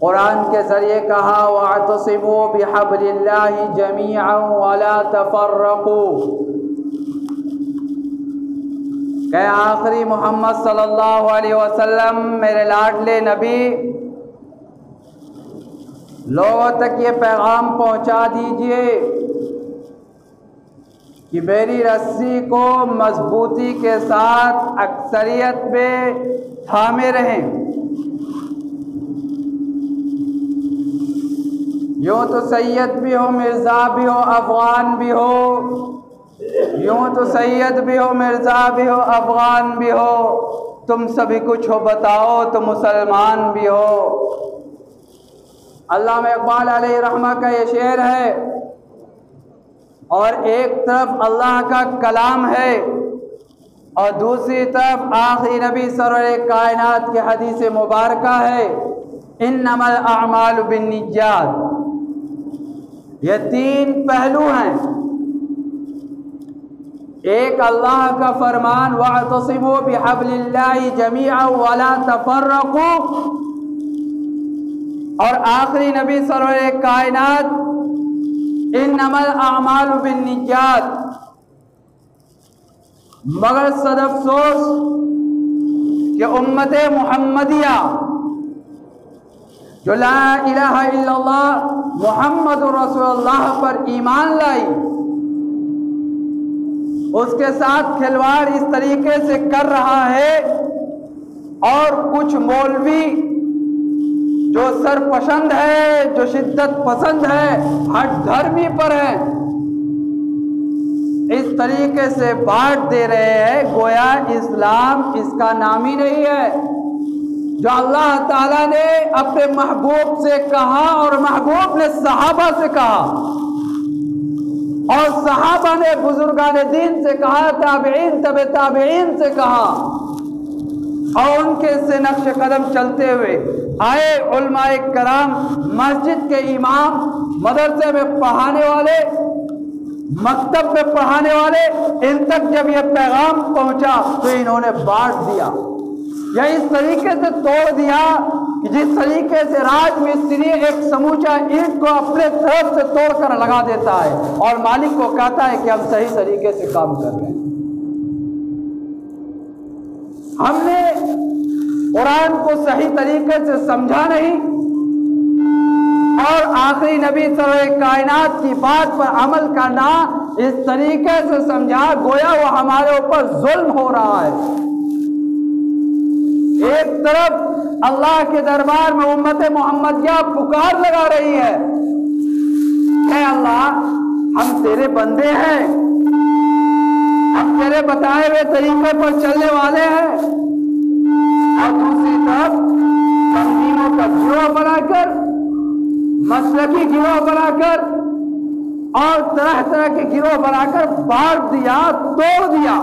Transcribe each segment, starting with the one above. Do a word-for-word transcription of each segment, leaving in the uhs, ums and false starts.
قرآن کے ذریعے کہا وَاعْتَصِمُوا بِحَبْلِ اللَّهِ جَمِيعًا وَلَا تَفَرَّقُوا، کہ آخری محمد صلی اللہ علیہ وسلم میرے لاڈلے نبی لوگوں تک یہ پیغام پہنچا دیجئے کہ میری رسی کو مضبوطی کے ساتھ اکثریت میں تھامے رہیں۔ یوں تو سید بھی ہو، مرزا بھی ہو، افغان بھی ہو، یوں تو سید بھی ہو، مرزا بھی ہو، افغان بھی ہو، تم سبھی کچھ ہو بتاؤ تو مسلمان بھی ہو۔ علامہ اقبال علیہ رحمہ کا یہ شعر ہے، اور ایک طرف اللہ کا کلام ہے اور دوسری طرف آخری نبی سرور کائنات کی حدیث مبارکہ ہے، انما الاعمال بالنیات۔ یہ تین پہلو ہیں، ایک اللہ کا فرمان وَاعْتَصِمُوا بِحَبْلِ اللَّهِ جَمِيعًا وَلَا تَفَرَّقُوا، اور آخری نبی سرور کائنات انما الاعمال بالنیات۔ مگر صد افسوس کہ امت محمدیہ جو لا الہ الا اللہ محمد رسول اللہ پر ایمان لائی، اس کے ساتھ کھلواڑ اس طریقے سے کر رہا ہے، اور کچھ مولوی جو سرپسند ہے، جو شدت پسند ہے، ہٹ دھرمی پر ہے، اس طریقے سے بانٹ دے رہے ہیں گویا اسلام اس کا نام ہی نہیں ہے۔ جو اللہ تعالیٰ نے اپنے محبوب سے کہا اور محبوب نے صحابہ سے کہا، اور صحابہ نے بزرگان دین سے کہا، تابعین تبع تابعین سے کہا، اور ان کے سے نقش قدم چلتے ہوئے آئے علماء کرام، مسجد کے امام، مدرسے میں پڑھانے والے، مکتب میں پڑھانے والے، ان تک جب یہ پیغام پہنچا تو انہوں نے بانٹ دیا، یا اس طریقے سے توڑ دیا کہ جس طریقے سے راج مستری ایک سموچا اینٹ کو اپنے طرف سے توڑ کر لگا دیتا ہے اور مالک کو کہتا ہے کہ ہم صحیح طریقے سے کام کر رہے ہیں۔ ہم نے قرآن کو صحیح طریقے سے سمجھا نہیں، اور آخری نبی صلی اللہ علیہ کائنات کی بات پر عمل کرنا اس طریقے سے سمجھا گویا وہ ہمارے اوپر ظلم ہو رہا ہے۔ ایک طرف اللہ کے دربار میں امت محمدیہ پکار لگا رہی ہے، اے اللہ ہم تیرے بندے ہیں، ہم تیرے بتائے ہوئے طریقے پر چلنے والے ہیں، اور دوسری طرف تنظیموں کا گروہ بنا کر، مسلکی گروہ بنا کر، اور طرح طرح کے گروہ بنا کر بانٹ دیا، توڑ دیا،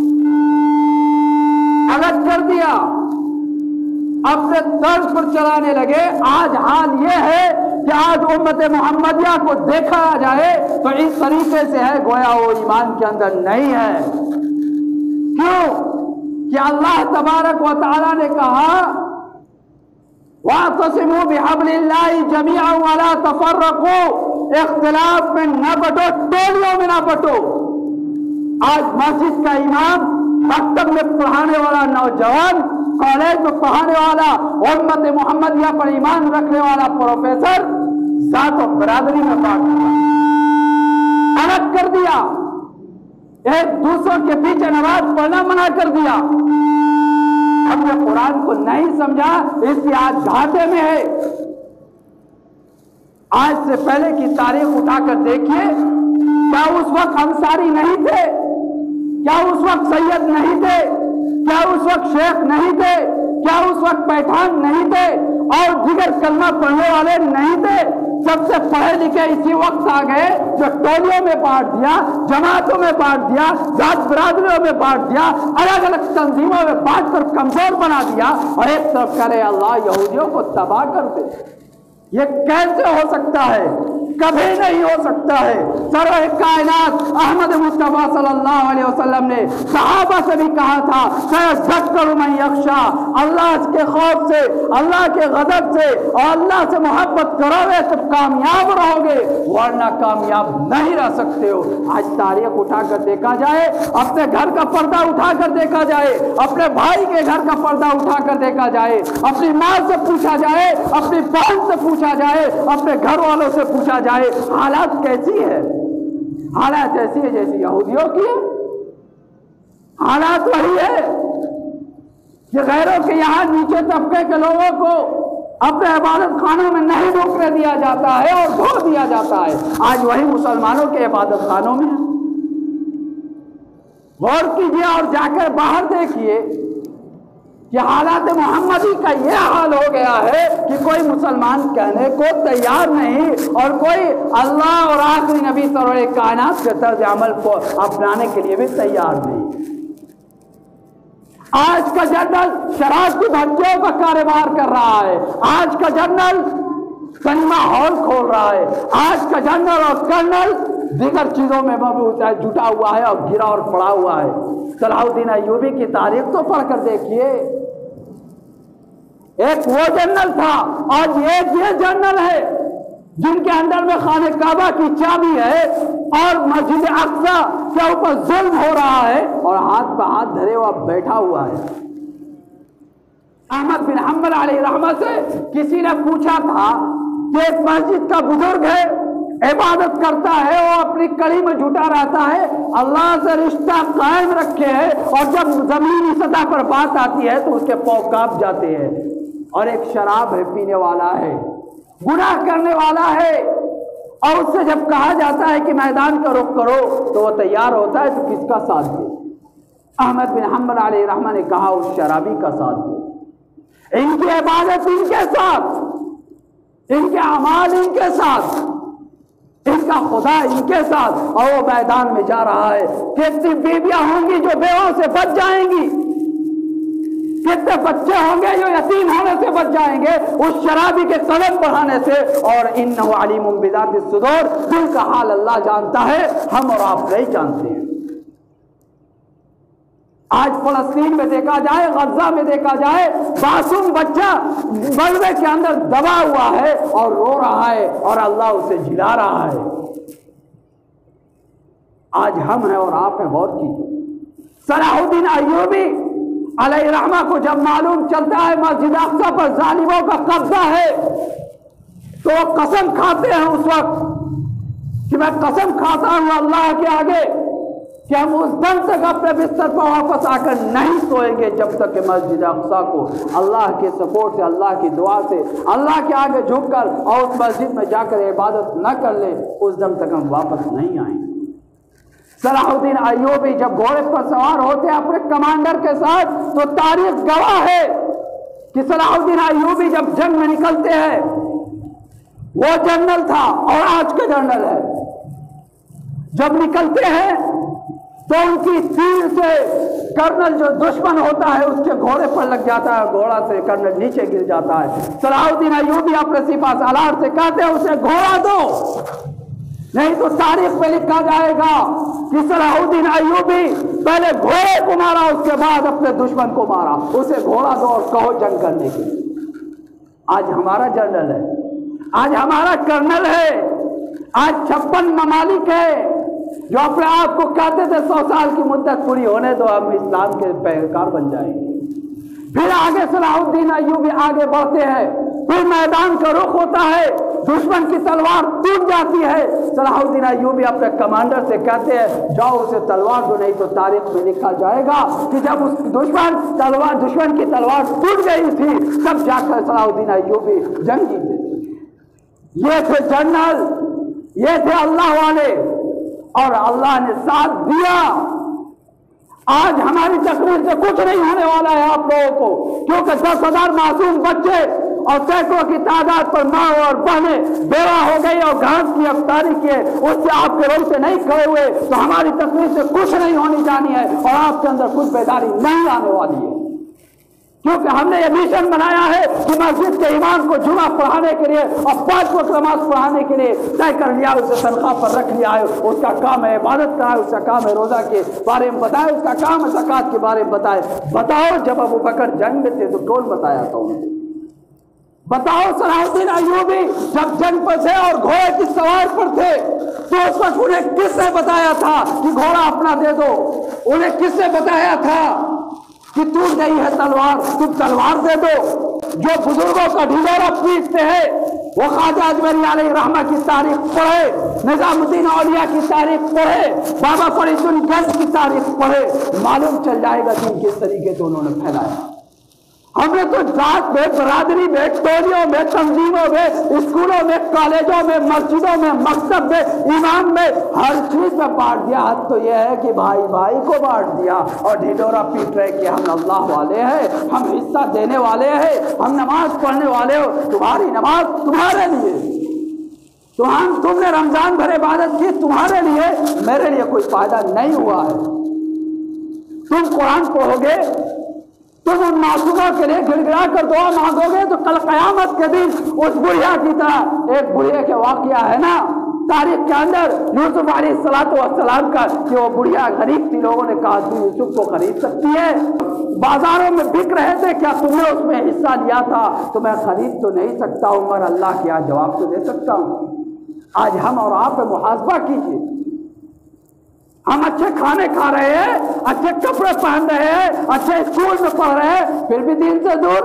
الگ کر دیا، اپنے طرز پر چلانے لگے۔ آج حال یہ ہے کہ آج امت محمدیہ کو دیکھا جائے تو اس طریقے سے ہے گویا وہ ایمان کے اندر نہیں ہے۔ کیوں کہ اللہ تبارک و تعالیٰ نے کہا وَاعْتَصِمُوا بِحَبْلِ اللَّهِ جَمِيعًا وَلَا تَفَرَّقُوا، اختلاف میں نہ بٹو، ٹولیوں میں نہ بٹو۔ آج مسجد کا امام، مکتب میں پڑھانے والا نوجوان، کالج میں پڑھانے والا، امت محمدیہ پر ایمان رکھنے والا پروفیسر ذات و برادری میں بانٹ دیا، الگ کر دیا، ایک دوسروں کے پیچھے نماز پڑھنا منع کر دیا۔ ہم نے قرآن کو نہیں سمجھا، اس لیے آج گھاٹے میں ہے۔ آج سے پہلے کی تاریخ اٹھا کر دیکھیے، کیا اس وقت انصاری نہیں تھے؟ کیا اس وقت سید نہیں تھے؟ کیا اس وقت شیخ نہیں تھے؟ کیا اس وقت پٹھان نہیں تھے؟ اور دیگر کلمہ پڑھنے والے نہیں تھے؟ سب سے پڑھے لکھے اسی وقت آ گئے جو ٹولیوں میں بانٹ دیا، جماعتوں میں بانٹ دیا، ذات برادریوں میں بانٹ دیا، الگ الگ تنظیموں میں بانٹ کر کمزور بنا دیا، اور ایک طرف کرے اللہ یہودیوں کو تباہ کر دے۔ یہ کیسے ہو سکتا ہے؟ کبھی نہیں ہو سکتا ہے۔ سرور کائنات احمد مصطفیٰ صلی اللہ علیہ وسلم نے صحابہ سے بھی کہا تھا سَيَذَّكَّرُ مَن يَخْشَىٰ، اللہ کے خوف سے، اللہ کے غضب سے اور اللہ سے محبت کرو گے تو کامیاب رہو گے، ورنہ کامیاب نہیں رہ سکتے ہو۔ آج تاریخ اٹھا کر دیکھا جائے، اپنے گھر کا پردہ اٹھا کر دیکھا جائے، اپنے بھائی کے گھر کا پردہ اٹھا کر دیکھا جائے، اپنی ماں سے پوچھا جائے، اپنی بہن سے پوچھا جائے، اپنے گھر والوں سے پوچھا جائے، حالات کیسی ہے؟ حالات ایسی ہے جیسی یہودیوں کی ہے۔ حالات وہی ہے کہ غیروں کے یہاں نیچے طبقے کے لوگوں کو اپنے عبادت خانوں میں نہیں ڈھوکنے دیا جاتا ہے اور دھو دیا جاتا ہے، آج وہی مسلمانوں کے عبادت خانوں میں ہے۔ غور کیجئے اور جا کر باہر دیکھیے کہ حالات محمدی کا یہ حال ہو گیا ہے کہ کوئی مسلمان کہنے کو تیار نہیں اور کوئی اللہ اور آخری نبی سرور کائنات کے طرز عمل کو اپنانے کے لیے بھی تیار نہیں۔ آج کا جنرل شراب کی بھٹیوں کا کاروبار کر رہا ہے، آج کا جنرل سنیما ہال کھول رہا ہے، آج کا جنرل اور کرنل دیگر چیزوں میں جٹا ہوا ہے اور گرا اور پڑا ہوا ہے۔ صلاح الدین ایوبی کی تاریخ تو پڑھ کر دیکھیے، ایک وہ جنرل تھا اور ایک یہ جنرل ہے جن کے اندر میں خانہ کعبہ کی چابی ہے اور مسجد اقصی کے اوپر ظلم ہو رہا ہے اور ہاتھ پہ ہاتھ دھرے ہوا بیٹھا ہوا ہے۔ احمد بن حنبل علیہ رحمہ سے کسی نے پوچھا تھا کہ ایک مسجد کا بزرگ ہے، عبادت کرتا ہے، وہ اپنی کڑی میں جھوٹا رہتا ہے، اللہ سے رشتہ قائم رکھے ہے، اور جب زمینی سطح پر بات آتی ہے تو اس کے پاؤں کانپ جاتے ہیں، اور ایک شراب ہے، پینے والا ہے، گناہ کرنے والا ہے، اور اس سے جب کہا جاتا ہے کہ میدان کا رخ کرو تو وہ تیار ہوتا ہے، تو کس کا ساتھ دے؟ احمد بن حنبل علیہ رحمہ نے کہا اس شرابی کا ساتھ دے، ان کی عبادت ان کے ساتھ، ان کے اعمال ان کے ساتھ، ان کا خدا ان کے ساتھ، اور وہ میدان میں جا رہا ہے۔ کتنی بیویاں ہوں گی جو بیووں سے بچ جائیں گی، کتنے بچے ہوں گے جو یتیم ہونے سے بچ جائیں گے اس شرابی کے قدم بڑھانے سے، اور انہ علیم بذات الصدور، دل کا حال اللہ جانتا ہے، ہم اور آپ نہیں جانتے ہیں۔ آج فلسطین میں دیکھا جائے، غزہ میں دیکھا جائے، معصوم بچہ بلوے کے اندر دبا ہوا ہے اور رو رہا ہے اور اللہ اسے جلا رہا ہے۔ آج ہم ہیں اور آپ ہیں، غور کیجیے۔ صلاح الدین ایوبی علیہ رحمہ کو جب معلوم چلتا ہے مسجد اقصی پر ظالموں کا قبضہ ہے تو وہ قسم کھاتے ہیں اس وقت کہ میں قسم کھاتا ہوں اللہ کے آگے کہ ہم اس دن تک اپنے بستر پر واپس آ کر نہیں سوئیں گے جب تک کہ مسجد اقصی کو اللہ کے سپورٹ سے، اللہ کی دعا سے، اللہ کے آگے جھک کر اور اس مسجد میں جا کر عبادت نہ کر لیں، اس دن تک ہم واپس نہیں آئیں گے۔ صلاح الدین ایوبی جب گھوڑے پر سوار ہوتے ہیں اپنے کمانڈر کے ساتھ تو تاریخ گواہ ہے کہ صلاح الدین ایوبی جب جنگ میں نکلتے ہیں، وہ جنرل تھا اور آج کا جنرل ہے، جب نکلتے ہیں تو ان کی تیر سے کرنل جو دشمن ہوتا ہے اس کے گھوڑے پر لگ جاتا ہے، گھوڑا سے کرنل نیچے گر جاتا ہے۔ صلاح الدین ایوبی اپنے سپاہ سالار سے کہتے ہیں اسے گھوڑا دو، نہیں تو تاریخ میں لکھا جائے گا کہ صلاح الدین ایوبی پہلے گھوڑے کو مارا، اس کے بعد اپنے دشمن کو مارا، اسے گھوڑا دو اور کہو جنگ کرنے کے لیے۔ آج ہمارا جنرل ہے، آج ہمارا کرنل ہے، آج چھپن ممالک ہے جو اپنے آپ کو کہتے تھے سو سال کی مدت پوری ہونے دو ہم اسلام کے پیروکار بن جائیں گے۔ پھر آگے صلاح الدین ایوبی آگے بڑھتے ہیں، پھر میدان کا رخ ہوتا ہے، دشمن کی تلوار ٹوٹ جاتی ہے، صلاح الدین ایوبی اپنے کمانڈر سے کہتے ہیں جاؤ اسے تلوار دو، نہیں تو تاریخ میں لکھا جائے گا کہ جب اس دشمن تلوار دشمن کی تلوار ٹوٹ گئی تھی تب جا کر صلاح الدین ایوبی جنگ جیتے۔ یہ تھے جنرل، یہ تھے اللہ والے، اور اللہ نے ساتھ دیا۔ آج ہماری تقریر سے کچھ نہیں ہونے والا ہے آپ لوگوں کو، کیونکہ دس ہزار معصوم بچے اور سینکڑوں کی تعداد پر ماں اور بہنیں بیوہ ہو گئی اور گھاس کی افطاری کیے، اس سے آپ کے روم سے نہیں کھڑے ہوئے تو ہماری تقریر سے کچھ نہیں ہونی جانی ہے اور آپ کے اندر کچھ بیداری نہیں آنے والی ہے۔ کیونکہ ہم نے یہ مشن بنایا ہے کہ مسجد کے امام کو جمعہ پڑھانے کے لیے اور پانچ وقت نماز پڑھانے کے لیے طے کر لیا، اسے تنخواہ پر رکھ لیا ہے، اس کا کام ہے عبادت کا ہے، اس کا کام ہے روزہ کے بارے میں بتائے، اس کا کام ہے زکوٰۃ کے بارے میں بتائے۔ بتاؤ جب ابو بکر جنگ میں تھے تو کون بتایا تھا انہیں؟ بتاؤ صلاح الدین ایوبی جب جنگ پر تھے اور گھوڑے کی سوار پر تھے تو اس وقت انہیں کس نے بتایا تھا کہ گھوڑا اپنا دے دو؟ انہیں کس نے بتایا تھا کہ ٹوٹ گئی ہے تلوار، تم تلوار دے دو؟ جو بزرگوں کا ڈھنڈورا پیٹتے ہیں وہ خواجہ اجمیری علیہ رحمہ کی تاریخ پڑھے، نظام الدین اولیاء کی تاریخ پڑھے، بابا فرید الدین گنج کی تاریخ پڑھے، معلوم چل جائے گا کہ کس طریقے سے انہوں نے پھیلایا۔ ہم نے تو ذات میں، برادری میں، ٹولیوں میں، تنظیموں میں، اسکولوں میں، کالجوں میں، مسجدوں میں، مکتب میں، امام میں، ہر چیز میں بانٹ دیا۔ حد تو یہ ہے کہ بھائی بھائی کو بانٹ دیا اور ڈھنڈورا پیٹ رہے کہ ہم اللہ والے ہیں، ہم حصہ دینے والے ہیں، ہم نماز پڑھنے والے ہو، تمہاری نماز تمہارے لیے، تم تم نے رمضان بھر عبادت کی تمہارے لیے، میرے لیے کوئی فائدہ نہیں ہوا ہے۔ تم قرآن پڑھو گے، تم ان معصوموں کے لیے گڑ گڑا کر دعا مانگو گے تو کل قیامت کے دن اس بڑھیا کی طرح، ایک بڑھیا کے واقعہ ہے نا تاریخ کے اندر یوسف علیہ الصلوۃ والسلام کا کہ وہ بڑھیا غریب تھی، لوگوں نے کہا تو یوسف کو خرید سکتی ہے، بازاروں میں بک رہے تھے، کیا تم نے اس میں حصہ لیا تھا؟ تو میں خرید تو نہیں سکتا ہوں مگر اللہ کے یہاں جواب تو دے سکتا ہوں۔ آج ہم اور آپ محاسبہ کیجیے، ہم اچھے کھانے کھا رہے ہیں، اچھے کپڑے پہن رہے ہیں، اچھے اسکول میں پڑھ رہے ہیں، پھر بھی دین سے دور،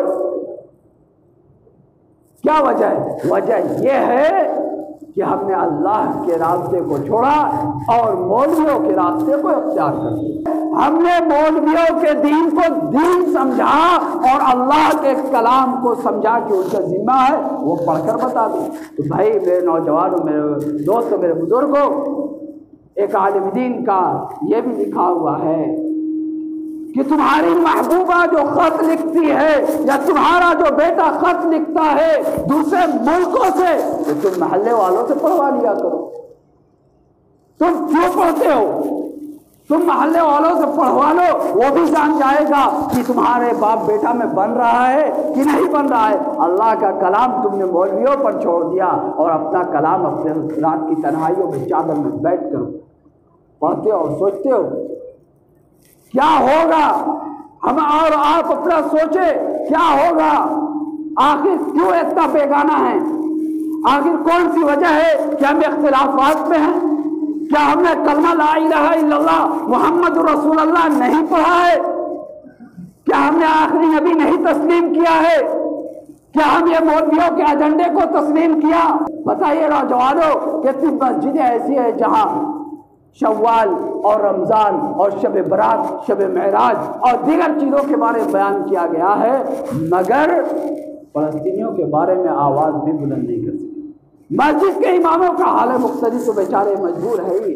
کیا وجہ ہے؟ وجہ یہ ہے کہ ہم نے اللہ کے راستے کو چھوڑا اور مولویوں کے راستے کو اختیار کر دیا۔ ہم نے مولویوں کے دین کو دین سمجھا اور اللہ کے کلام کو سمجھا کہ ان کا ذمہ ہے وہ پڑھ کر بتا دیں۔ تو بھائی میرے نوجوانوں، میرے دوستوں، میرے بزرگوں، ایک عالم دین کا یہ بھی لکھا ہوا ہے کہ تمہاری محبوبہ جو خط لکھتی ہے یا تمہارا جو بیٹا خط لکھتا ہے دوسرے ملکوں سے تو تم محلے والوں سے پڑھوا لیا کرو۔ تم کیوں پڑھتے ہو؟ تم محلے والوں سے پڑھوا لو، وہ بھی جان جائے گا کہ تمہارے باپ بیٹا میں بن رہا ہے کہ نہیں بن رہا ہے۔ اللہ کا کلام تم نے مولویوں پر چھوڑ دیا اور اپنا کلام اپنے رات کی تنہائیوں میں چادر میں بیٹھ کر پڑھتے ہو اور سوچتے ہو کیا ہوگا۔ ہم اور آپ اپنا سوچے کیا ہوگا، آخر کیوں اتنا بیگانہ ہے، آخر کون سی وجہ ہے کہ ہم اختلافات میں ہیں؟ کیا ہم نے کلمہ لا الہ الا اللہ محمد رسول اللہ نہیں پڑھا ہے؟ کیا ہم نے آخری نبی نہیں تسلیم کیا ہے؟ کیا ہم یہ مولویوں کے ایجنڈے کو تسلیم کیا؟ بتائیے نوجوانوں، کتنی مسجدیں ایسی ہیں جہاں شوال اور رمضان اور شب برات، شب معراج اور دیگر چیزوں کے بارے میں بیان کیا گیا ہے، مگر فلسطینیوں کے بارے میں آواز بھی بلند نہیں کر سکتے۔ مسجد کے اماموں کا حال مختلف تو بیچارے مجبور ہے ہی۔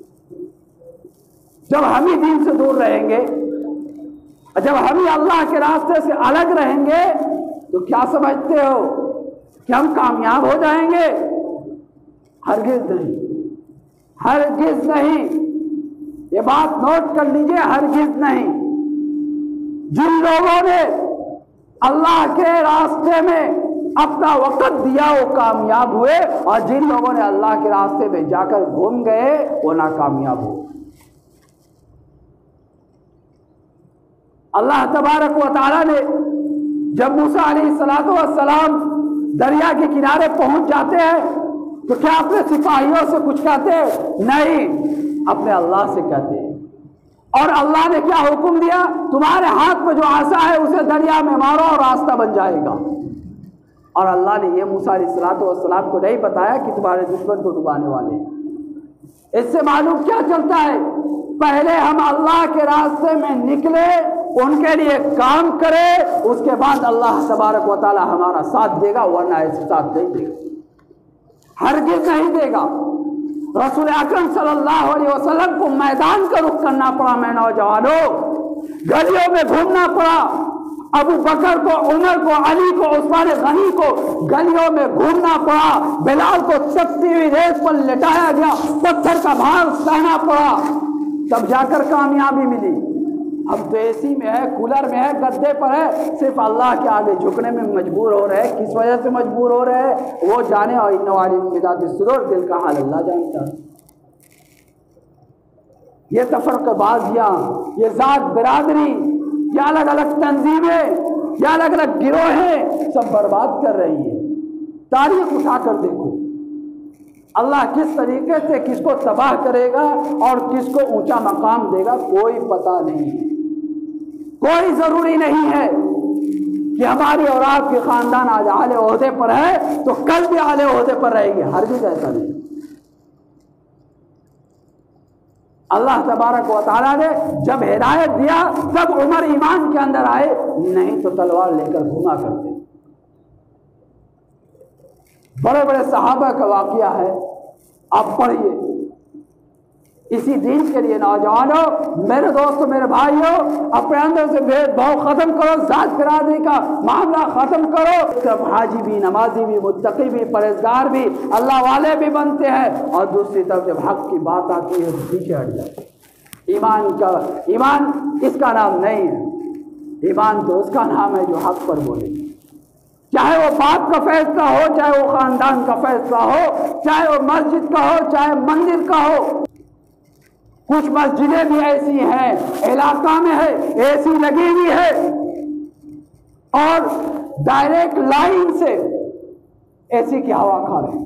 جب ہم ہی دین سے دور رہیں گے، جب ہم ہی اللہ کے راستے سے الگ رہیں گے تو کیا سمجھتے ہو کہ ہم کامیاب ہو جائیں گے؟ ہرگز نہیں، ہرگز نہیں، یہ بات نوٹ کر لیجئے، ہرگز نہیں۔ جن لوگوں نے اللہ کے راستے میں اپنا وقت دیا وہ کامیاب ہوئے، اور جن لوگوں نے اللہ کے راستے میں جا کر گم گئے وہ ناکامیاب ہوئے۔ اللہ تبارک و تعالیٰ نے جب موسیٰ علیہ الصلوۃ والسلام دریا کے کنارے پہنچ جاتے ہیں تو کیا اپنے سپاہیوں سے کچھ کہتے ہیں؟ نہیں، اپنے اللہ سے کہتے ہیں۔ اور اللہ نے کیا حکم دیا؟ تمہارے ہاتھ میں جو عصا ہے اسے دریا میں مارو اور راستہ بن جائے گا۔ اور اللہ نے یہ موسیٰ علیہ الصلوۃ والسلام کو نہیں بتایا کہ تمہارے دشمن کو ڈبانے والے ہیں۔ اس سے معلوم کیا چلتا ہے؟ پہلے ہم اللہ کے راستے میں نکلے، ان کے لیے کام کرے، اس کے بعد اللہ تبارک و تعالی ہمارا ساتھ دے گا، ورنہ ایسے ساتھ نہیں دے گا، ہرگز نہیں دے گا۔ رسول اکرم صلی اللہ علیہ وسلم کو میدان کا رخ کرنا پڑا، میں نوجوانوں، گلیوں میں گھومنا پڑا، ابو بکر کو، عمر کو، علی کو، عثمان غنی کو گلیوں میں گھومنا پڑا، بلال کو چپتی ہوئی ریت پر لٹایا گیا، پتھر کا بھار سہنا پڑا، تب جا کر کامیابی ملی۔ ہم تو اے سی میں ہے، کولر میں ہے، گدے پر ہے، صرف اللہ کے آگے جھکنے میں مجبور ہو رہے ہیں۔ کس وجہ سے مجبور ہو رہے ہیں وہ جانے، اور ان عالم بذات الصدور، دل کا حال اللہ جانتا ہے۔ یہ تفرقہ بازیاں، یہ ذات برادری، یہ الگ الگ تنظیمیں، یہ الگ الگ گروہیں سب برباد کر رہی ہیں۔ تاریخ اٹھا کر دیکھو، اللہ کس طریقے سے کس کو تباہ کرے گا اور کس کو اونچا مقام دے گا کوئی پتہ نہیں ہے۔ کوئی ضروری نہیں ہے کہ ہماری اور آپ کے خاندان آج اعلی عہدے پر ہے تو کل بھی اعلی عہدے پر رہے گی، ہرگز ایسا نہیں۔ اللہ تبارک و تعالیٰ نے جب ہدایت دیا تب عمر ایمان کے اندر آئے، نہیں تو تلوار لے کر گھوما کرتے۔ بڑے بڑے صحابہ کا واقعہ ہے، آپ پڑھیے۔ اسی دین کے لیے نوجوانوں، میرے دوستوں، میرے بھائیوں، اپنے اندر سے بھید بھاؤ ختم کرو، ذات برادری کا معاملہ ختم کرو۔ صرف حاجی بھی، نمازی بھی، متقی بھی، پرہیزگار بھی، اللہ والے بھی بنتے ہیں، اور دوسری طرف جب حق کی بات آتی ہے تو پیچھے ہٹ جاتے۔ ایمان کا ایمان اس کا نام نہیں ہے، ایمان تو اس کا نام ہے جو حق پر بولے، چاہے وہ باپ کا فیصلہ ہو، چاہے وہ خاندان کا فیصلہ ہو، چاہے وہ مسجد کا ہو، چاہے مندر کا ہو۔ کچھ مسجدیں بھی ایسی ہیں، علاقہ میں ہے، اے سی لگی ہوئی ہے اور ڈائریکٹ لائن سے اے سی کی ہوا کھا رہے ہیں۔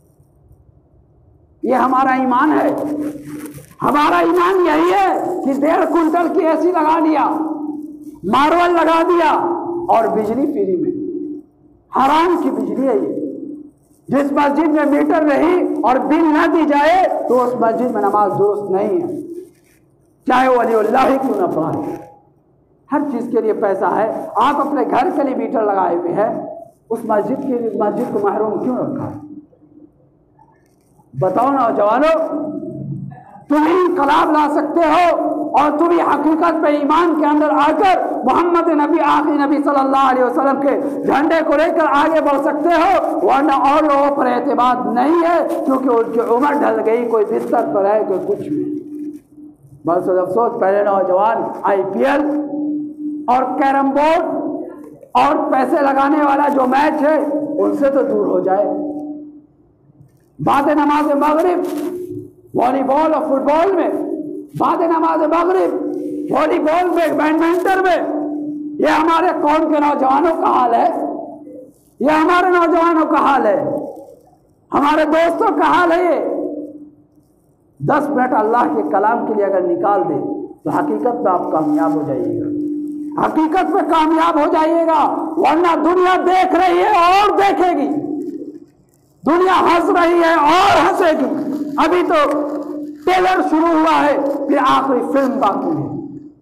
یہ ہمارا ایمان ہے؟ ہمارا ایمان یہی ہے کہ ڈیڑھ کنٹل کی اے سی لگا دیا، مارول لگا دیا اور بجلی فری میں، حرام کی بجلی ہے یہ۔ جس مسجد میں میٹر نہیں اور بل نہ دی جائے تو اس مسجد میں نماز درست نہیں ہے، چاہے ولی اللہ ہی کیوں نہ پڑھائے۔ ہر چیز کے لیے پیسہ ہے۔ آپ اپنے گھر کے لیے میٹر لگائے ہوئے ہیں، اس مسجد کے لیے مسجد کو محروم کیوں رکھا ہے؟ بتاؤ نوجوانوں، تم ہی انقلاب لا سکتے ہو اور تم ہی حقیقت پہ ایمان کے اندر آ کر محمد نبی آخری نبی صلی اللہ علیہ وسلم کے جھنڈے کو لے کر آگے بڑھ سکتے ہو، ورنہ اور لوگوں پر اعتماد نہیں ہے، کیونکہ ان کی عمر ڈھل گئی، کوئی بستر پر ہے، کوئی کچھ بھی۔ بس افسوس، پہلے نوجوان آئی پی ایل اور کیرم بورڈ اور پیسے لگانے والا جو میچ ہے ان سے تو دور ہو جائے۔ بعد نماز مغرب والی بال اور فٹ بال میں، بعد نماز مغرب والی بال میں، بیڈمنٹن میں، یہ ہمارے قوم کے نوجوانوں کا حال ہے، یہ ہمارے نوجوانوں کا حال ہے، ہمارے دوستوں کا حال ہے۔ یہ دس منٹ اللہ کے کلام کے لیے اگر نکال دے تو حقیقت میں آپ کامیاب ہو جائیے گا، حقیقت میں کامیاب ہو جائیے گا، ورنہ دنیا دیکھ رہی ہے اور دیکھے گی، دنیا ہنس رہی ہے اور ہنسے گی۔ ابھی تو ٹریلر شروع ہوا ہے، پھر آخری فلم باقی ہے۔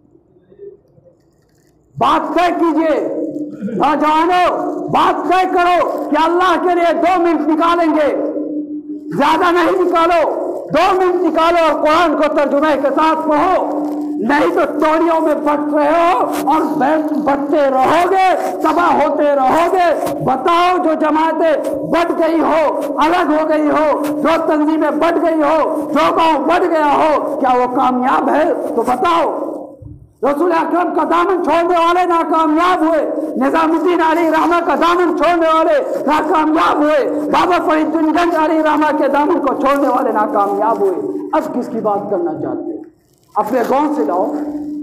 بات طے کیجئے نوجوانوں، بات طے کرو کہ اللہ کے لیے دو منٹ نکالیں گے، زیادہ نہیں نکالو، دو منٹ نکالو اور قرآن کو ترجمے کے ساتھ پڑھو، نہیں تو ٹولیوں میں بٹ رہے ہو اور بٹتے رہو گے، تباہ ہوتے رہو گے۔ بتاؤ، جو جماعتیں بٹ گئی ہو، الگ ہو گئی ہو، جو تنظیمیں بٹ گئی ہو، جو گاؤں بٹ گیا ہو، کیا وہ کامیاب ہے؟ تو بتاؤ۔ رسول اکرم کا دامن چھوڑنے والے ناکامیاب ہوئے، نظام الدین علیہ رحمہ کا دامن چھوڑنے والے ناکامیاب ہوئے، بابا فرید بن گنج علیہ رحمہ کے دامن کو چھوڑنے والے ناکامیاب ہوئے۔ اب کس کی بات کرنا چاہتے ہیں؟ اپنے گاؤں سے لاؤ۔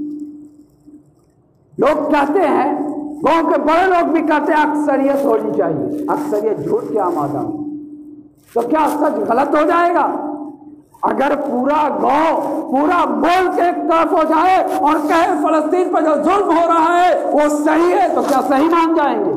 لوگ کہتے ہیں، گاؤں کے بڑے لوگ بھی کہتے ہیں اکثریت ہونی چاہیے، اکثریت جھوٹ کے آمادہ، تو کیا سچ غلط ہو جائے گا؟ اگر پورا گاؤں، پورا ملک ایک طرف ہو جائے اور کہے فلسطین پر جو ظلم ہو رہا ہے وہ صحیح ہے، تو کیا صحیح مان جائیں گے؟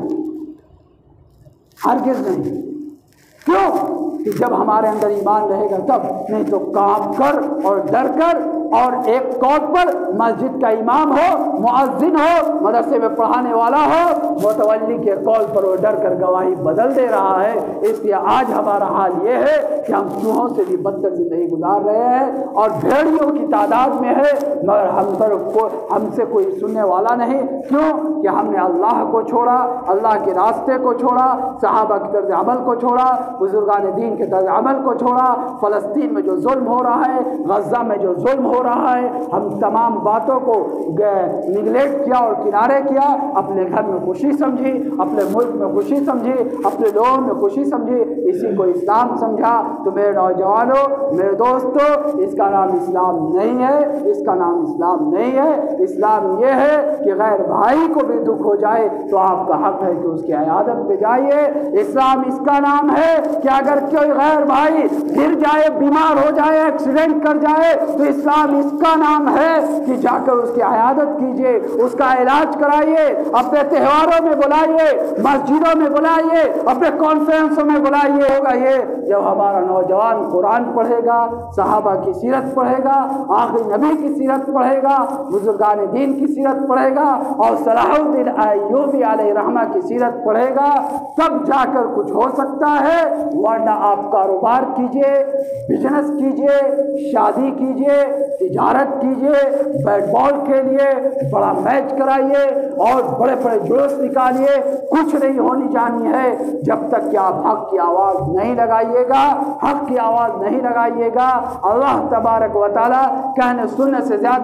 ہرگز نہیں۔ کیوں؟ کہ جب ہمارے اندر ایمان رہے گا تب، نہیں تو کام کر اور ڈر کر، اور ایک قول پر مسجد کا امام ہو، مؤذن ہو، مدرسے میں پڑھانے والا ہو، متولی کے قول پر وہ ڈر کر گواہی بدل دے رہا ہے۔ اس لیے آج ہمارا حال یہ ہے کہ ہم چوہوں سے بھی بدتر زندگی گزار رہے ہیں اور بھیڑیوں کی تعداد میں ہے، مگر ہم پر کو ہم سے کوئی سننے والا نہیں۔ کیوں؟ کہ ہم نے اللہ کو چھوڑا، اللہ کے راستے کو چھوڑا، صحابہ کی طرز عمل کو چھوڑا، بزرگان دین کے طرز عمل کو چھوڑا۔ فلسطین میں جو ظلم ہو رہا ہے، غزہ میں جو ظلم ہو رہا ہے. ہم تمام باتوں کو نگلیکٹ کیا اور کنارے کیا. اپنے گھر میں خوشی سمجھی, اپنے ملک میں خوشی سمجھی, اپنے لوگوں میں خوشی سمجھی, اسی کو اسلام سمجھا. تو میرے نوجوانوں, میرے دوستوں, اس کا نام اسلام نہیں ہے, اس کا نام اسلام نہیں ہے. اسلام یہ ہے کہ غیر بھائی کو بھی دکھ ہو جائے تو آپ کا حق ہے کہ اس کی عیادت پہ جائیے. اسلام اس کا نام ہے کہ اگر کوئی غیر بھائی گر جائے, بیمار ہو جائے, ایکسیڈنٹ کر جائے, تو اسلام اس کا نام ہے کہ جا کر اس کی عیادت کیجیے, اس کا علاج کرائیے, اپنے تہواروں میں بلائیے, مسجدوں میں بلائیے, اپنے کانفرنسوں میں بلائیے. ہوگا یہ جب ہمارا نوجوان قرآن پڑھے گا, صحابہ کی سیرت پڑھے گا, آخری نبی کی سیرت پڑھے گا, بزرگان دین کی سیرت پڑھے گا, اور صلاح الدین ایوبی علیہ رحمہ کی سیرت پڑھے گا, تب جا کر کچھ ہو سکتا ہے. ورنہ آپ کاروبار کیجئے, بزنس کیجئے, شادی کیجئے, تجارت کیجئے, بیٹ بال کھیلیے, بڑا میچ کرائیے اور بڑے بڑے جلوس نکالیے, کچھ نہیں ہونی جانی ہے جب تک کہ آپ حق کی آواز نہیں لگائیے گا. حق کی آواز نہیں لگائیے گا. اللہ تبارک و تعالی کہنے سننے سے زیادہ